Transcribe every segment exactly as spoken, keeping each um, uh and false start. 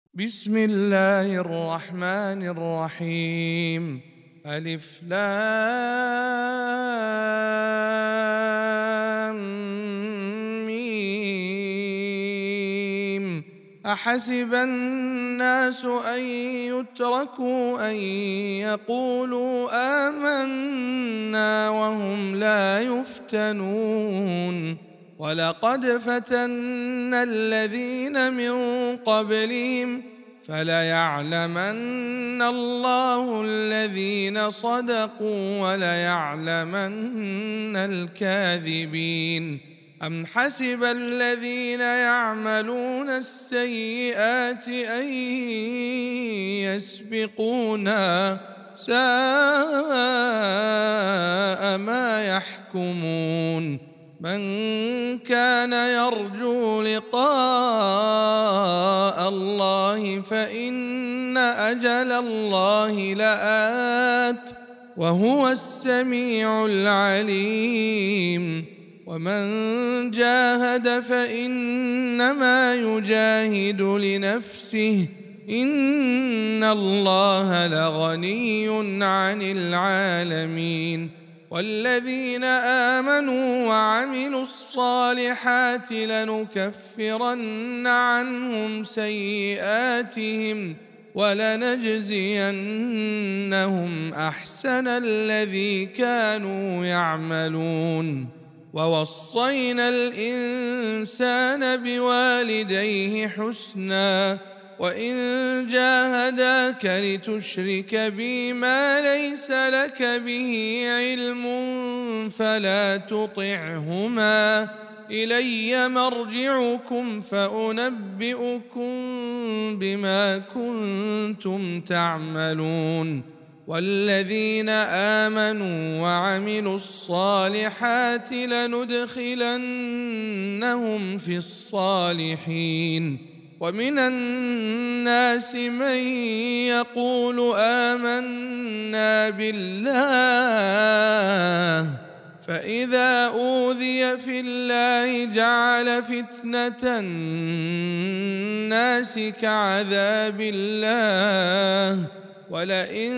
بسم الله الرحمن الرحيم. ألف لام ميم. أحسب الناس أن يتركوا أن يقولوا آمنا وهم لا يفتنون. ولقد فتنا الذين من قبلهم فليعلمن الله الذين صدقوا وليعلمن الكاذبين. أم حسب الذين يعملون السيئات أن يسبقونا ساء ما يحكمون. من كان يرجو لقاء الله فإن أجل الله لآت وهو السميع العليم. ومن جاهد فإنما يجاهد لنفسه إن الله لغني عن العالمين. والذين آمنوا وعملوا الصالحات لنكفرن عنهم سيئاتهم ولنجزينهم أحسن الذي كانوا يعملون. ووصينا الإنسان بوالديه حسنا وإن جاهداك لتشرك بي ما ليس لك به علم فلا تطعهما إلي مرجعكم فأنبئكم بما كنتم تعملون. والذين آمنوا وعملوا الصالحات لندخلنهم في الصالحين. ومن الناس من يقول آمنا بالله فإذا أوذي في الله جعل فتنة الناس كعذاب الله ولئن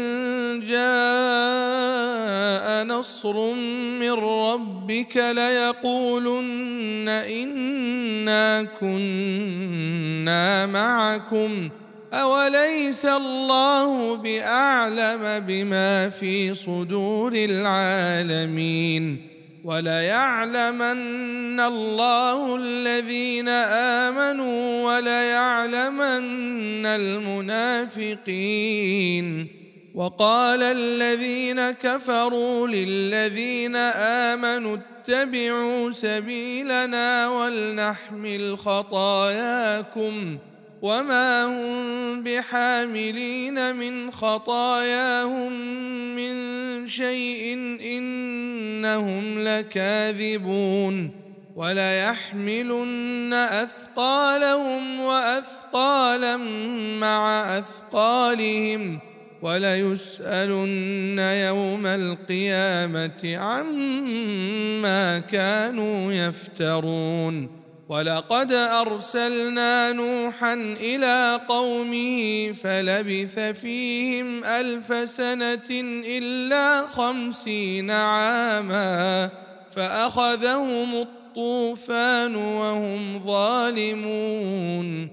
جاء نصر من ربك ليقولن إنا كنا معكم أوليس الله بأعلم بما في صدور العالمين. وليعلمن الله الذين آمنوا وليعلمن المنافقين. وقال الذين كفروا للذين آمنوا اتبعوا سبيلنا ولنحمل خطاياكم وما هم بحاملين من خطاياهم من شيء إنهم لكاذبون. وليحملن أثقالهم وأثقالا مع أثقالهم وليسألن يوم القيامة عما كانوا يفترون. ولقد أرسلنا نوحا إلى قومه فلبث فيهم ألف سنة إلا خمسين عاما فأخذهم الطوفان وهم ظالمون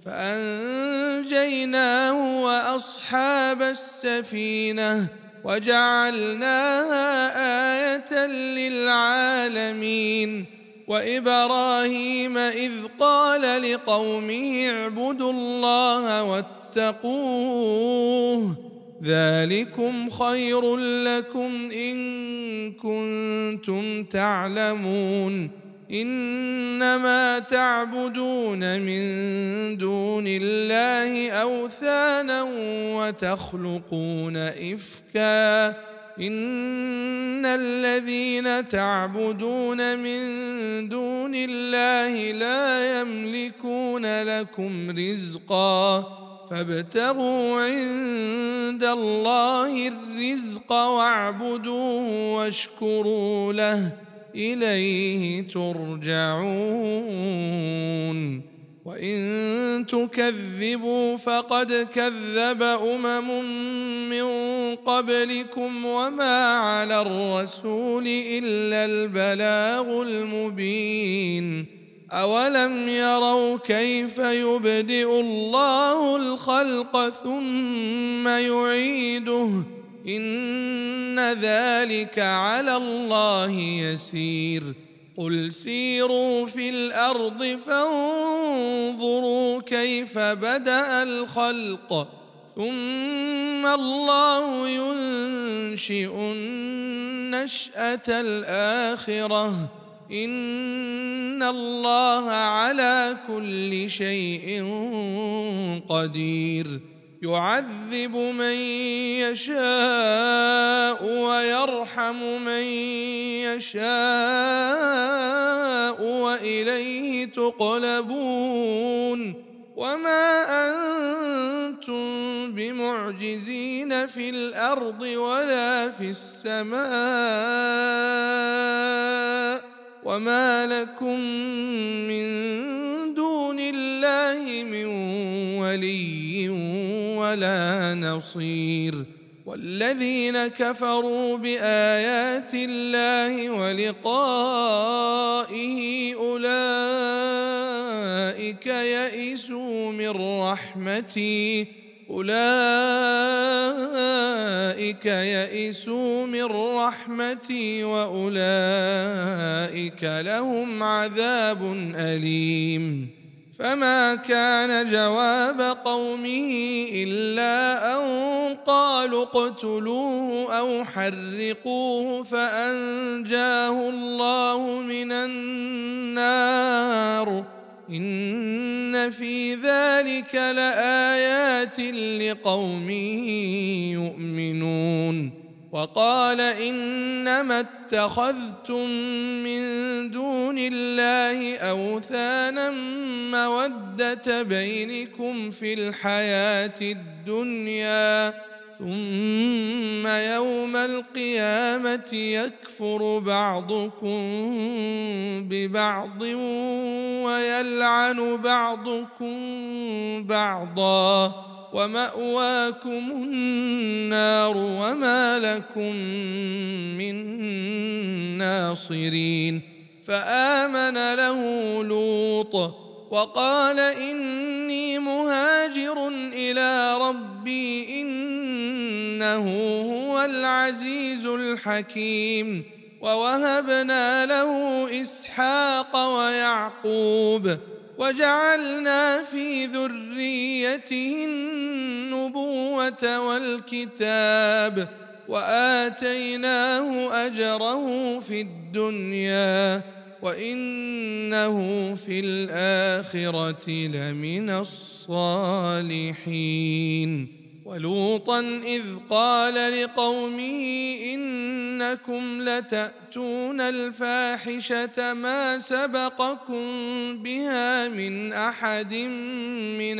فأنجيناه وأصحاب السفينة وجعلناها آية للعالمين. وإبراهيم إذ قال لقومه اعبدوا الله واتقوه ذلكم خير لكم إن كنتم تعلمون. إنما تعبدون من دون الله أوثانا وتخلقون إفكا إن الذين تعبدون من دون الله لا يملكون لكم رزقا فابتغوا عند الله الرزق واعبدوه واشكروا له إليه ترجعون. وإن تكذبوا فقد كذب أمم من قبلكم وما على الرسول إلا البلاغ المبين. أولم يروا كيف يبدئ الله الخلق ثم يعيده إن ذلك على الله يسير. قل سيروا في الأرض فانظروا كيف بدأ الخلق ثم الله ينشئ النشأة الآخرة إن الله على كل شيء قدير. يعذب من يشاء ويرحم من يشاء وإليه تقلبون. وما أنتم بمعجزين في الأرض ولا في السماء وما لكم من دون الله من ولي ولا نصير. والذين كفروا بآيات الله ولقائه أولئك يئسوا من رحمتي أولئك يئسوا من رحمتي وأولئك لهم عذاب أليم. فما كان جواب قومه إلا أن قالوا اقتلوه أو حرقوه فأنجاه الله من النار إن في ذلك لآيات لقوم يؤمنون. وقال إنما اتخذتم من دون الله أوثانا مودة بينكم في الحياة الدنيا ثم يوم القيامة يكفر بعضكم ببعض ويلعن بعضكم بعضا ومأواكم النار وما لكم من ناصرين. فآمن له لوط وقال إني مهاجر إلى ربي إنه هو العزيز الحكيم. ووهبنا له إسحاق ويعقوب وجعلنا في ذريته النبوة والكتاب وآتيناه أجره في الدنيا وإنه في الآخرة لمن الصالحين. ولوطا إذ قال لقومه إنكم لتأتون الفاحشة ما سبقكم بها من أحد من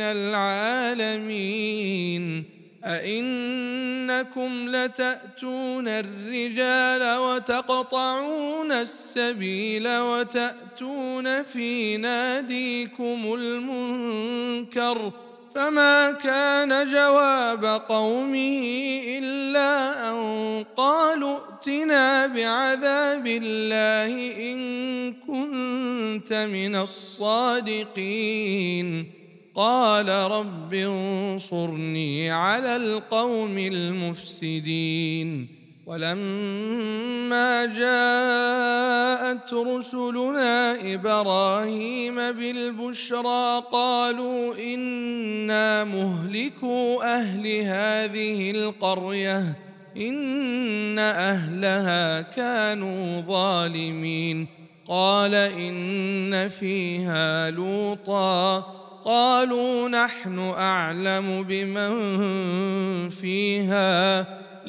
العالمين أئنكم لتأتون الرجال وتقطعون السبيل وتأتون في ناديكم المنكر فما كان جواب قومه إلا أن قالوا ائتنا بعذاب الله إن كنت من الصادقين. قال رب انصرني على القوم المفسدين. ولما جاءت رسلنا إبراهيم بالبشرى قالوا إنا مهلكو أهل هذه القرية إن أهلها كانوا ظالمين. قال إن فيها لوطا قالوا نحن أعلم بمن فيها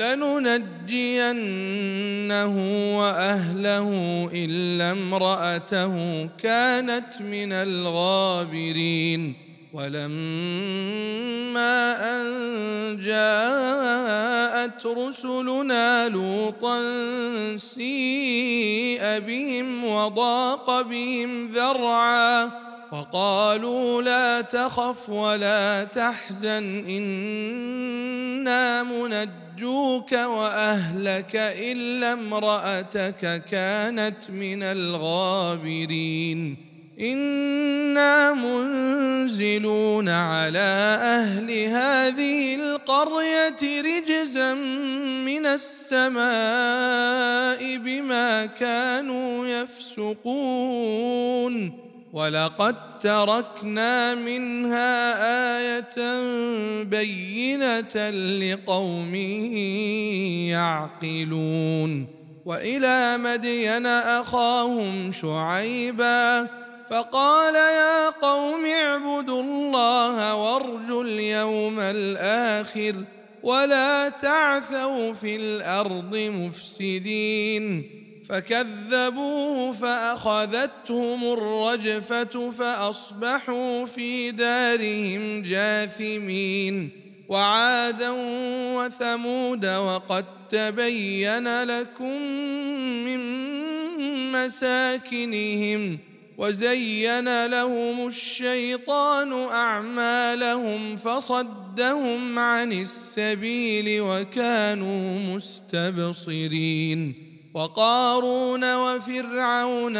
لننجينه وأهله إلا امرأته كانت من الغابرين. ولما أن جاءت رسلنا لوطا سيء بهم وضاق بهم ذرعا وقالوا لا تخف ولا تحزن إنا منجوك وأهلك إلا امرأتك كانت من الغابرين إنا منزلون على أهل هذه القرية رجزا من السماء بما كانوا يفسقون ولقد تركنا منها آية بينة لقوم يعقلون وإلى مدين أخاهم شعيبا فقال يا قوم اعبدوا الله وارجوا اليوم الآخر ولا تعثوا في الأرض مفسدين فكذبوه فأخذتهم الرجفة فأصبحوا في دارهم جاثمين وعادا وثمود وقد تبين لكم من مساكنهم وزين لهم الشيطان أعمالهم فصدهم عن السبيل وكانوا مستبصرين وقارون وفرعون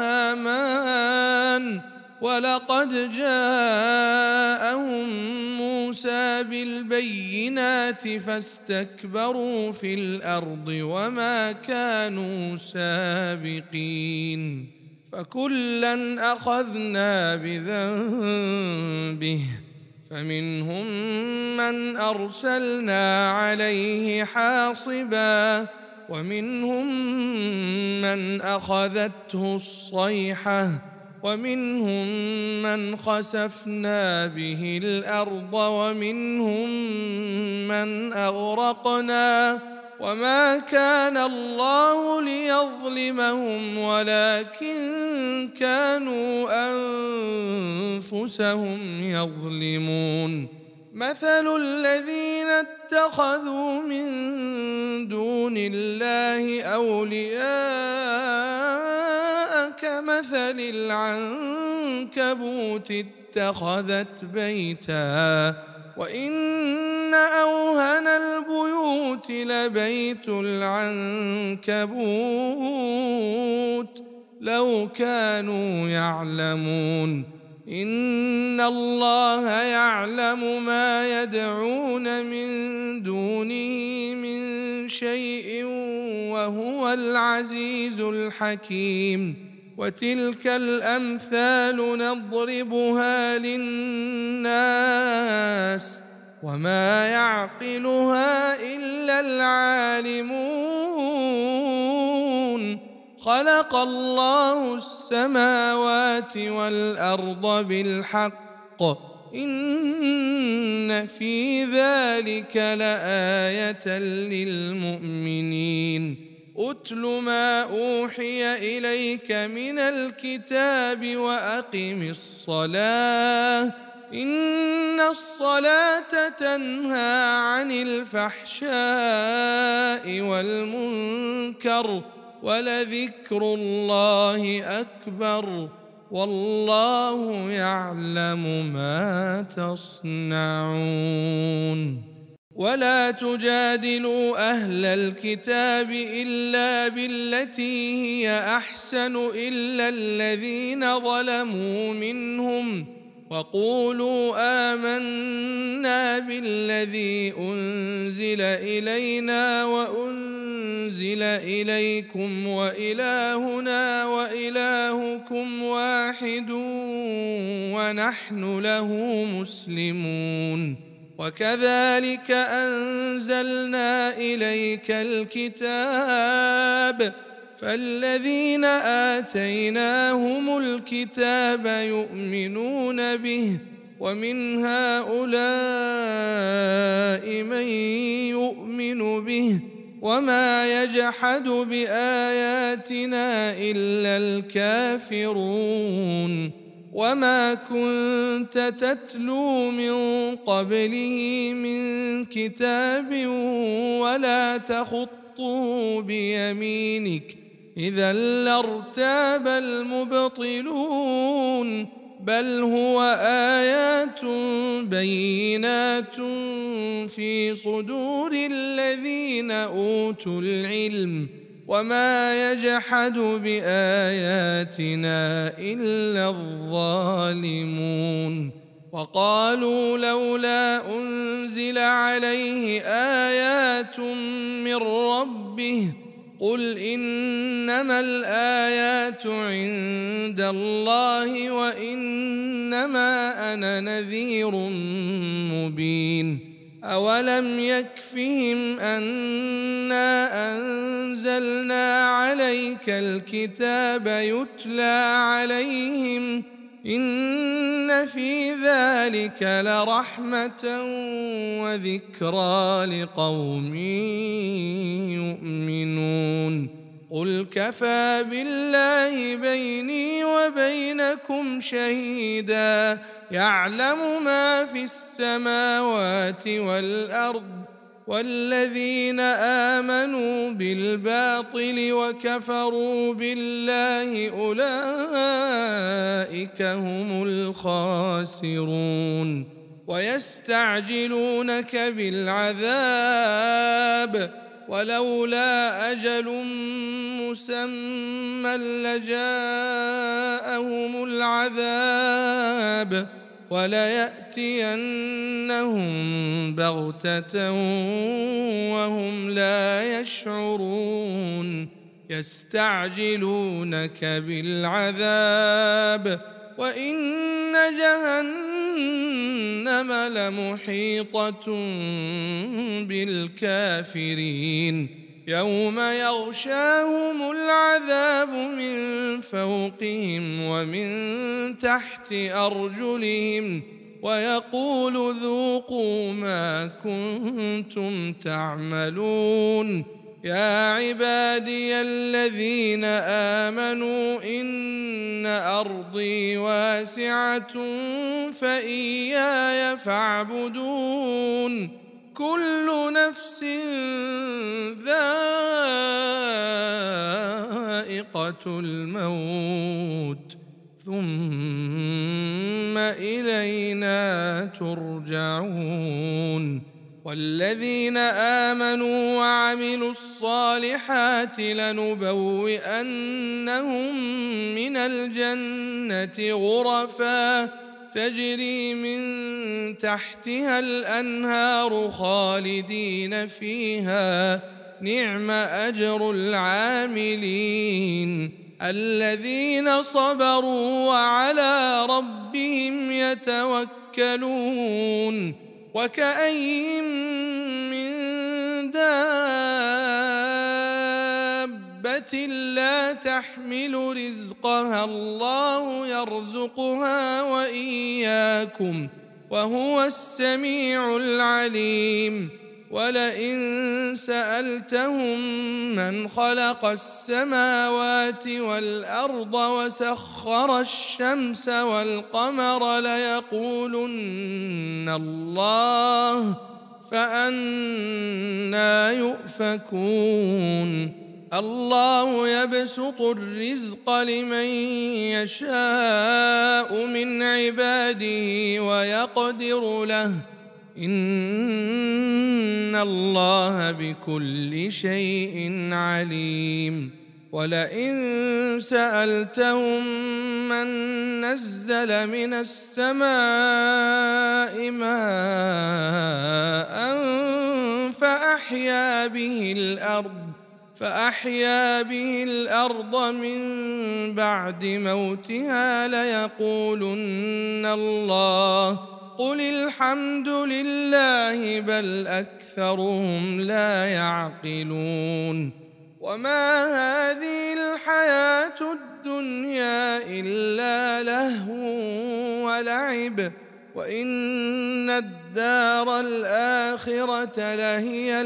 وهامان ولقد جاءهم موسى بالبينات فاستكبروا في الأرض وما كانوا سابقين فكلا أخذنا بذنبه فمنهم من أرسلنا عليه حاصبا ومنهم من أخذته الصيحة ومنهم من خسفنا به الأرض ومنهم من أغرقنا وما كان الله ليظلمهم ولكن كانوا أنفسهم يظلمون مثل الذين اتخذوا من دون الله أولياء كمثل العنكبوت اتخذت بيتا وإن أوهن البيوت لبيت العنكبوت لو كانوا يعلمون إن الله يعلم ما يدعون من دونه من شيء وهو العزيز الحكيم وتلك الأمثال نضربها للناس وما يعقلها إلا العالمون خلق الله السماوات والأرض بالحق إن في ذلك لآية للمؤمنين أتل ما أوحي إليك من الكتاب وأقم الصلاة إن الصلاة تنهى عن الفحشاء والمنكر ولذكر الله أكبر والله يعلم ما تصنعون ولا تجادلوا أهل الكتاب إلا بالتي هي أحسن إلا الذين ظلموا منهم وقولوا آمنا بالذي أنزل إلينا وأنزل إليكم وإلهنا وإلهكم واحد ونحن له مسلمون وكذلك أنزلنا إليك الكتاب فالذين آتيناهم الكتاب يؤمنون به ومن هؤلاء من يؤمن به وما يجحد بآياتنا إلا الكافرون وما كنت تتلو من قبله من كتاب ولا تخطه بيمينك إذا لارتاب المبطلون بل هو آيات بينات في صدور الذين أوتوا العلم وما يجحد بآياتنا إلا الظالمون وقالوا لولا أنزل عليه آيات من ربه قل إنما الآيات عند الله وإنما أنا نذير مبين أولم يكفهم أنا أنزلنا عليك الكتاب يتلى عليهم إن في ذلك لرحمة وذكرى لقوم يؤمنون قل كفى بالله بيني وبينكم شهيدا يعلم ما في السماوات والأرض والذين آمنوا بالباطل وكفروا بالله أولئك هم الخاسرون ويستعجلونك بالعذاب ولولا أجل مسمى لجاءهم العذاب وليأتينهم بغتة وهم لا يشعرون يستعجلونك بالعذاب وإن جهنم لمحيطة بالكافرين يوم يغشاهم العذاب من فوقهم ومن تحت أرجلهم ويقول ذوقوا ما كنتم تعملون يا عبادي الذين آمنوا إن أرضي واسعة فإياي فاعبدون كل نفس ذائقة الموت ثم إلينا ترجعون والذين آمنوا وعملوا الصالحات لنبوئنهم من الجنة غرفا تجري من تحتها الأنهار خالدين فيها نعم أجر العاملين الذين صبروا وعلى ربهم يتوكلون وكأين من دابة لا تحمل رزقها الله يرزقها وإياكم وهو السميع العليم ولئن سألتهم من خلق السماوات والأرض وسخر الشمس والقمر ليقولن الله فأنى يؤفكون الله يبسط الرزق لمن يشاء من عباده ويقدر له إن الله بكل شيء عليم ولئن سألتهم من نزل من السماء ماء فأحيا به الأرض فأحيا به الأرض من بعد موتها ليقولن الله قل الحمد لله بل أكثرهم لا يعقلون وما هذه الحياة الدنيا إلا لهو ولعب وإن الدار الآخرة لهي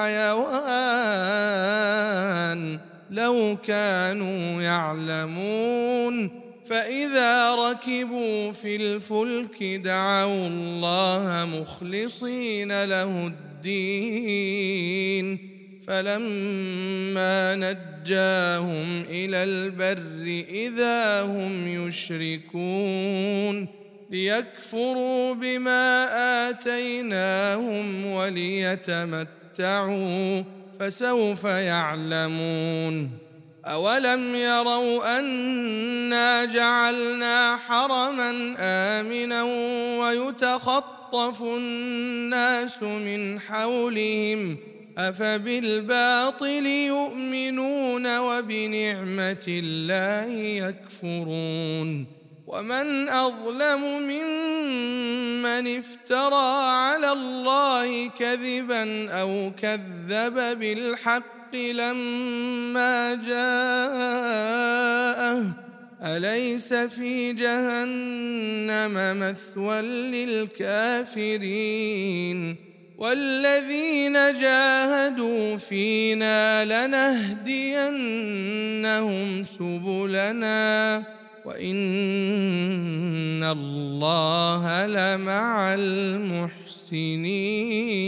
الحيوان لو كانوا يعلمون فإذا ركبوا في الفلك دعوا الله مخلصين له الدين فلما نجاهم إلى البر إذا هم يشركون ليكفروا بما آتيناهم وليتمتعوا فسوف يعلمون. أولم يروا أنا جعلنا حرما آمنا ويتخطف الناس من حولهم أفبالباطل يؤمنون وبنعمة الله يكفرون. ومن أظلم ممن افترى على الله كذبا أو كذب بالحق لما جاءه أليس في جهنم مثوى للكافرين والذين جاهدوا فينا لنهدينهم سبلنا وإن الله لمع المحسنين.